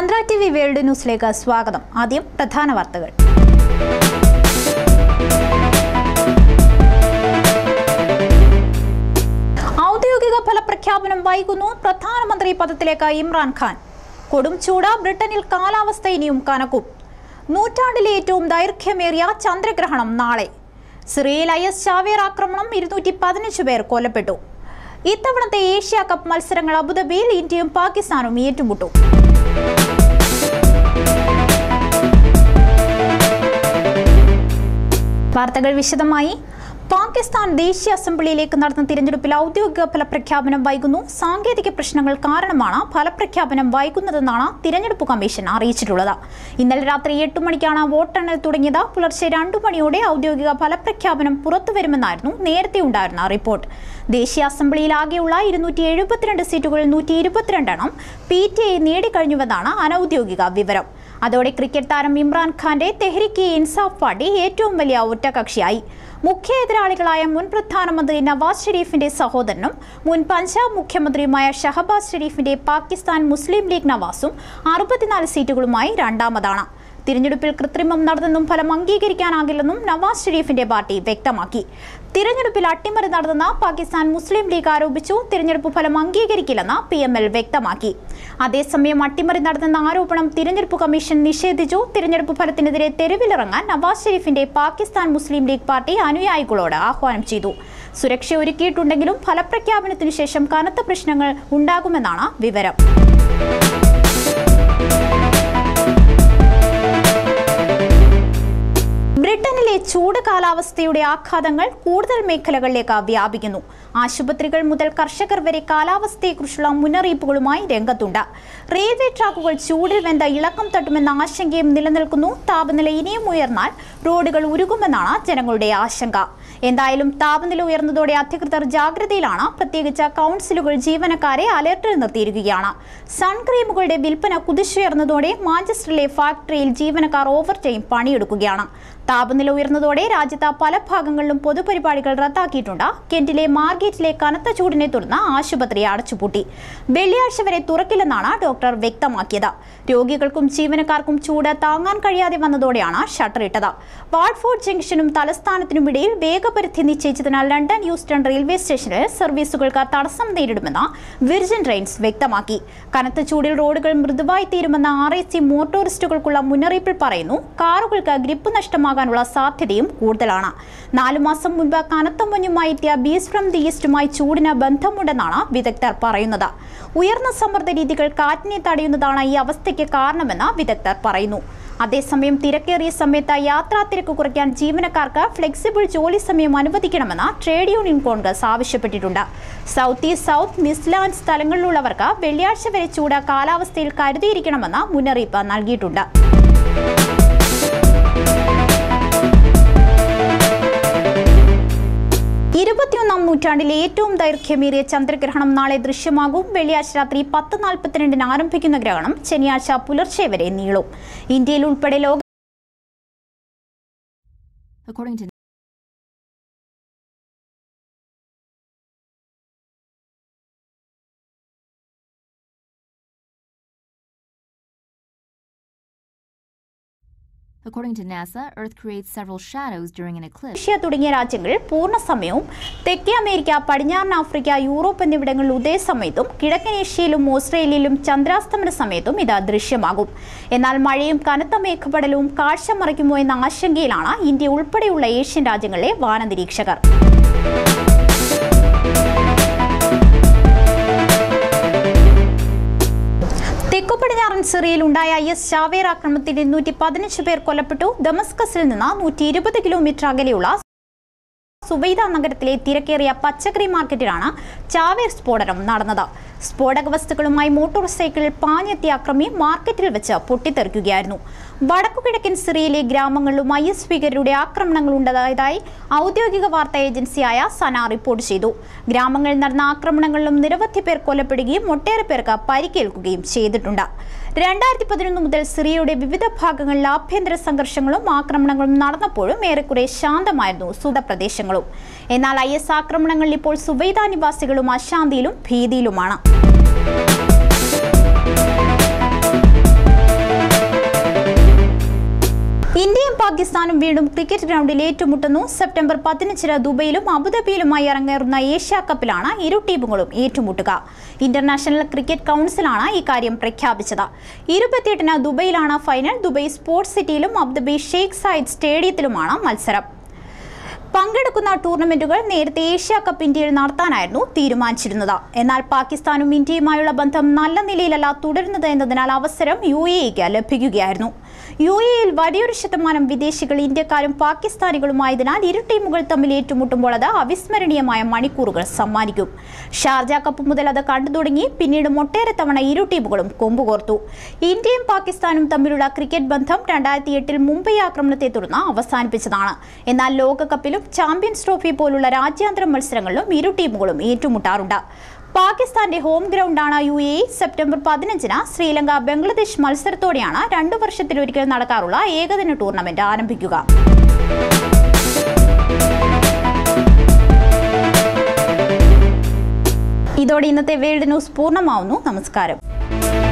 Mandra TV World Newsലേക്ക് സ്വാഗതം. ആദ്യം പ്രധാന വാർത്തകൾ. ഔദ്യോഗിക ഫലപ്രഖ്യാപനം വൈകുന്നു. പ്രധാനമന്ത്രി പദത്തിലേക്ക് ഇമ്രാൻ ഖാൻ. കൊടും ചൂട്. ബ്രിട്ടനിൽ കാലാവസ്ഥ ഇനിയും കനക്കും. നൂറ്റാണ്ടിലെ ഏറ്റവും ദൈർഘ്യമേറിയ ചന്ദ്രഗ്രഹണം നാളെ. സിറിയയിൽ IS ചാവേർ ആക്രമണം 215 പേർ കൊല്ലപ്പെട്ടു. ഇത്തവണത്തെ ഏഷ്യ കപ്പ് മത്സരങ്ങൾ അബുദാബിയിൽ ഇന്ത്യയും പാകിസ്ഥാനും ഏറ്റുമുട്ടും. വാർത്തകൾ വിശദമായി. പാകിസ്ഥാൻ ദേശീയ അസംബ്ലിയിലേക്ക് നടന്ന തിരഞ്ഞെടുപ്പിൽ ഔദ്യോഗിക ഫലപ്രഖ്യാപനം വൈകുന്നു. സാങ്കേതിക പ്രശ്നങ്ങൾ കാരണമാണ് ഫലപ്രഖ്യാപനം വൈകുന്നതെന്നാണ് തിരഞ്ഞെടുപ്പ് കമ്മീഷൻ അറിയിച്ചിട്ടുള്ളത്. ഇന്നലെ രാത്രി 8 മണിക്കാണ് വോട്ടെണ്ണൽ തുടങ്ങിയത്. പുലർച്ചെ 2 മണിയോടെ ഔദ്യോഗിക ഫലപ്രഖ്യാപനം പുറത്തുവരുമെന്നായിരുന്നു നേരത്തെ ഉണ്ടായിരുന്ന റിപ്പോർട്ട്. ദേശീയ അസംബ്ലിയിൽ ആകെയുള്ള 272 സീറ്റുകളിൽ 122 PTI നേടിക്കഴിഞ്ഞുവെന്നാണ് അനൌദ്യോഗിക വിവരം. അതോടെ ക്രിക്കറ്റ് താരം ഇമ്രാൻ ഖാന്റെ തെഹ്രിക്ക് ഇൻസാഫ് പാർട്ടി ഏറ്റവും വലിയ ഒറ്റകക്ഷിയായി. മുഖ്യ എതിരാളികളായ മുൻ പ്രധാനമന്ത്രി നവാസ് ഷെരീഫിന്റെ സഹോദരനും മുൻ പഞ്ചാബ് മുഖ്യമന്ത്രിയുമായ ഷഹബാസ് ഷെരീഫിന്റെ പാകിസ്ഥാൻ മുസ്ലിം ലീഗ് നവാസും 64 സീറ്റുകളുമായി രണ്ടാമതാണ്. തിരഞ്ഞെടുപ്പിൽ കൃത്രിമം നടന്നെന്നും ഫലം അംഗീകരിക്കാനാകില്ലെന്നും നവാസ് ഷെരീഫിന്റെ പാർട്ടി വ്യക്തമാക്കി. തിരഞ്ഞെടുപ്പിൽ അട്ടിമറി നടന്നെന്ന് പാകിസ്ഥാൻ മുസ്ലിം ലീഗ് ആരോപിച്ചു. തിരഞ്ഞെടുപ്പ് ഫലം അംഗീകരിക്കില്ലെന്ന് PML വ്യക്തമാക്കി. അതേസമയം അട്ടിമറി നടന്നെന്ന ആരോപണം തിരഞ്ഞെടുപ്പ് കമ്മീഷൻ നിഷേധിച്ചു. തിരഞ്ഞെടുപ്പ് ഫലത്തിനെതിരെ തെരുവിലിറങ്ങാൻ നവാസ് ഷെരീഫിന്റെ പാകിസ്ഥാൻ മുസ്ലിം ലീഗ് പാർട്ടി അനുയായികളോട് ആഹ്വാനം ചെയ്തു. സുരക്ഷ ഒരുക്കിയിട്ടുണ്ടെങ്കിലും ഫലപ്രഖ്യാപനത്തിനു ശേഷം കനത്ത പ്രശ്നങ്ങൾ ഉണ്ടാകുമെന്നാണ് വിവരം. ബ്രിട്ടനിലെ ചൂട് കാലാവസ്ഥയുടെ ആഘാതങ്ങൾ കൂടുതൽ മേഖലകളിലേക്ക് വ്യാപിക്കുന്നു. ആശുപത്രികൾ മുതൽ കർഷകർ വരെ കാലാവസ്ഥയെക്കുറിച്ചുള്ള മുന്നറിയിപ്പുകളുമായി രംഗത്തുണ്ട്. റെയിൽവേ ട്രാക്കുകൾ ചൂടിൽ വെന്ത ഇളക്കം തട്ടുമെന്ന ആശങ്കയും നിലനിൽക്കുന്നു. താപനില ഇനിയും ഉയർന്നാൽ റോഡുകൾ ഉരുകുമെന്നാണ് ജനങ്ങളുടെ ആശങ്ക. എന്തായാലും താപനില ഉയർന്നതോടെ അധികൃതർ ജാഗ്രതയിലാണ്. പ്രത്യേകിച്ച് കൗൺസിലുകൾ ജീവനക്കാരെ അലർട്ടിൽ നിർത്തിയിരിക്കുകയാണ്. സൺക്രീമുകളുടെ വിൽപ്പന കുതിച്ചുയർന്നതോടെ മാഞ്ചസ്റ്ററിലെ ഫാക്ടറിയിൽ ജീവനക്കാർ ഓവർടൈം പണിയെടുക്കുകയാണ്. താപനില ഉയർന്നതോടെ രാജ്യത്ത് പല ഭാഗങ്ങളിലും പൊതുപരിപാടികൾ റദ്ദാക്കിയിട്ടുണ്ട്. കെന്റിലെ മാർഗേറ്റിലെ കനത്ത ചൂടിനെ തുടർന്ന് ആശുപത്രി അടച്ചുപൂട്ടി. വെള്ളിയാഴ്ച വരെ തുറക്കില്ലെന്നാണ് ഡോക്ടർ വ്യക്തമാക്കിയത്. രോഗികൾക്കും ജീവനക്കാർക്കും ചൂട് താങ്ങാൻ കഴിയാതെ വന്നതോടെയാണ് ഷട്ടർ ഇട്ടത്. വാൾഫോർഡ് ജംഗ്ഷനും തലസ്ഥാനത്തിനുമിടയിൽ വേഗപരിധി നിശ്ചയിച്ചതിനാൽ ലണ്ടൻ യൂസ്റ്റൺ റെയിൽവേ സ്റ്റേഷനിൽ സർവീസുകൾക്ക് തടസ്സം നേരിടുമെന്ന് വിർജിൻ ട്രെയിൻസ് വ്യക്തമാക്കി. കനത്ത ചൂടിൽ റോഡുകൾ മൃദുവായി തീരുമെന്ന RAC മോട്ടോറിസ്റ്റുകൾക്കുള്ള മുന്നറിയിപ്പിൽ പറയുന്നു. കാറുകൾക്ക് ഗ്രിപ്പ് നഷ്ടമാകാനുള്ള സാധ്യതയും കൂടുതലാണ്. 4 മാസം മുൻപ് കനത്ത മഞ്ഞുമായി എത്തിയ ബീസ് ഫ്രം ദി ഈസ്റ്റുമായി ചൂടിന് ബന്ധമുണ്ടെന്നാണ് വിദഗ്ധർ പറയുന്നത്. ഉയർന്ന സമ്മർദ്ദ രീതികൾ കാറ്റിനെ തടയുന്നതാണ് ഈ അവസ്ഥയ്ക്ക് കാരണമെന്ന് വിദഗ്ധർ പറയുന്നു. അതേസമയം തിരക്കേറിയ സമയത്ത് യാത്രാ തിരക്ക് കുറയ്ക്കാൻ ജീവനക്കാർക്ക് ഫ്ലെക്സിബിൾ ജോലി സമയം അനുവദിക്കണമെന്ന് ട്രേഡ് യൂണിയൻ കോൺഗ്രസ് ആവശ്യപ്പെട്ടിട്ടുണ്ട്. സൗത്ത് ഈസ്റ്റ്, സൗത്ത് മിഡ്ലാൻഡ് സ്ഥലങ്ങളിലുള്ളവർക്ക് വെള്ളിയാഴ്ച വരെ ചൂട് കാലാവസ്ഥയിൽ കരുതിയിരിക്കണമെന്ന് മുന്നറിയിപ്പ് നൽകിയിട്ടുണ്ട്. 21ാം നൂറ്റാണ്ടിലെ ഏറ്റവും ദൈർഘ്യമേറിയ ചന്ദ്രഗ്രഹണം നാളെ ദൃശ്യമാകും. വെള്ളിയാഴ്ച രാത്രി 10:42 ആരംഭിക്കുന്ന ഗ്രഹണം ശനിയാഴ്ച പുലർച്ചെ വരെ നീളും. ഇന്ത്യയിൽ ഉൾപ്പെടെ ലോക According to NASA, Earth creates several shadows during an eclipse. Russia തുടങ്ങിയ രാജ്യങ്ങൾ പൂർണ്ണസമയവും തെക്കേ അമേരിക്ക, പടിഞ്ഞാറൻ ആഫ്രിക്ക, യൂറോപ്പ് എന്നിവിടങ്ങളിൽ ഉദയസമയത്തും കിഴക്കൻ ഏഷ്യയിലും ഓസ്ട്രേലിയയിലും ചന്ദ്രാസ്തമന സമയത്തും ഇത് ദൃശ്യമാകും. എന്നാൽ മഴയും കനത്ത മേഘപടലവും കാഴ്ച മറയ്ക്കുമോ എന്ന ആശങ്കയിലാണ് ഇന്ത്യ ഉൾപ്പെടെയുള്ള ഏഷ്യൻ രാജ്യങ്ങളിലെ വാനനിരീക്ഷകർ. തെക്കുപടിഞ്ഞാറൻ സിറിയയിൽ ഉണ്ടായ IS ചാവേർ ആക്രമണത്തിൽ 215 പേർ കൊല്ലപ്പെട്ടു. ദമസ്കസിൽ നിന്ന് 120 കിലോമീറ്റർ അകലെയുള്ള സുവൈദ നഗരത്തിലെ തിരക്കേറിയ പച്ചക്കറി മാർക്കറ്റിലാണ് ചാവേർ സ്ഫോടനം നടന്നത്. സ്ഫോടക വസ്തുക്കളുമായി മോട്ടോർ സൈക്കിളിൽ പാഞ്ഞെത്തിയ അക്രമി മാർക്കറ്റിൽ വെച്ച് പൊട്ടിത്തെറിക്കുകയായിരുന്നു. വടക്കുകിഴക്കൻ സിറിയയിലെ ഗ്രാമങ്ങളിലും IS ഭീകരരുടെ ആക്രമണങ്ങൾ ഉണ്ടായതായി ഔദ്യോഗിക വാർത്താ ഏജൻസിയായ സന റിപ്പോർട്ട് ചെയ്തു. ഗ്രാമങ്ങളിൽ നടന്ന ആക്രമണങ്ങളിലും നിരവധി പേർ കൊല്ലപ്പെടുകയും ഒട്ടേറെ പേർക്ക് പരിക്കേൽക്കുകയും ചെയ്തിട്ടുണ്ട്. 2011 മുതൽ സിറിയയുടെ വിവിധ ഭാഗങ്ങളിൽ ആഭ്യന്തര സംഘർഷങ്ങളും ആക്രമണങ്ങളും നടന്നപ്പോഴും ഏറെക്കുറെ ശാന്തമായിരുന്നു സുദ പ്രദേശങ്ങളും. എന്നാൽ IS ആക്രമണങ്ങളിൽ ഇപ്പോൾ സുവൈദ നിവാസികളും അശാന്തിയിലും ഭീതിയിലുമാണ്. ഇന്ത്യയും പാകിസ്ഥാനും വീണ്ടും ക്രിക്കറ്റ് ഗ്രൗണ്ടിൽ ഏറ്റുമുട്ടുന്നു. സെപ്റ്റംബർ 15 ദുബൈയിലും അബുദാബിയിലുമായി അരങ്ങേറുന്ന ഏഷ്യ കപ്പിലാണ് ഇരു ടീമുകളും ഏറ്റുമുട്ടുക. ഇന്റർനാഷണൽ ക്രിക്കറ്റ് കൗൺസിലാണ് ഇക്കാര്യം പ്രഖ്യാപിച്ചത്. 28 ദുബൈയിലാണ് ഫൈനൽ. ദുബൈ സ്പോർട്സ് സിറ്റിയിലും അബുദാബി ഷെയ്ഖ് സായിദ് സ്റ്റേഡിയത്തിലുമാണ് മത്സരം. പങ്കെടുക്കുന്ന ടൂർണമെന്റുകൾ നേരത്തെ ഏഷ്യ കപ്പ് ഇന്ത്യയിൽ നടത്താനായിരുന്നു തീരുമാനിച്ചിരുന്നത്. എന്നാൽ പാകിസ്ഥാനും ഇന്ത്യയുമായുള്ള ബന്ധം നല്ല നിലയിലല്ല തുടരുന്നത് എന്നതിനാൽ അവസരം UAEക്ക് ലഭിക്കുകയായിരുന്നു. UAEയിൽ വലിയൊരു ശതമാനം വിദേശികൾ ഇന്ത്യക്കാരും പാകിസ്ഥാനികളുമായതിനാൽ ഇരു ടീമുകൾ തമ്മിൽ ഏറ്റുമുട്ടുമ്പോൾ അത് അവിസ്മരണീയമായ മണിക്കൂറുകൾ സമ്മാനിക്കും. ഷാർജ കപ്പ് മുതൽ അത് കണ്ടു തുടങ്ങി. പിന്നീട് ഒട്ടേറെ തവണ ഇരു ടീമുകളും കൊമ്പുകോർത്തു. ഇന്ത്യയും പാകിസ്ഥാനും തമ്മിലുള്ള ക്രിക്കറ്റ് ബന്ധം 2008 മുംബൈ ആക്രമണത്തെ തുടർന്ന് അവസാനിപ്പിച്ചതാണ്. എന്നാൽ ലോകകപ്പിലും ചാമ്പ്യൻസ് ട്രോഫി പോലുള്ള രാജ്യാന്തര മത്സരങ്ങളിലും ഇരു ടീമുകളും ഏറ്റുമുട്ടാറുണ്ട്. പാകിസ്ഥാന്റെ ഹോം ഗ്രൗണ്ടാണ് UAE. സെപ്റ്റംബർ 15 ശ്രീലങ്ക ബംഗ്ലാദേശ് മത്സരത്തോടെയാണ് 2 വർഷത്തിലൊരിക്കൽ നടക്കാറുള്ള ഏകദിന ടൂർണമെന്റ് ആരംഭിക്കുക. ഇതോടെ ഇന്നത്തെ വേൾഡ് ന്യൂസ് പൂർണ്ണമാവുന്നു. നമസ്കാരം.